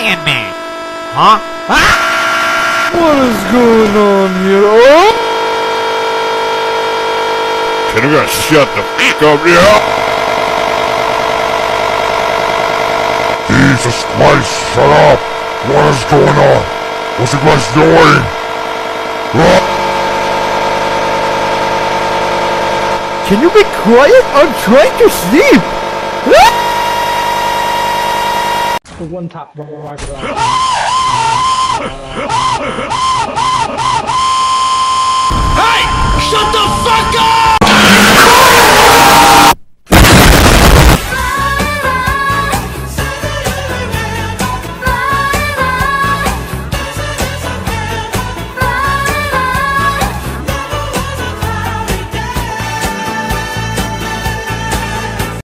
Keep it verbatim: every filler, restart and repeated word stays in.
seeing me? Huh? Ah! What is going on here? Oh! Can you guys shut the f*** up here? Jesus Christ, shut up! What is going on? What's you guys doing? Ah! Can you be quiet? I'm trying to sleep! One top, one right, Hey! Shut the fuck up!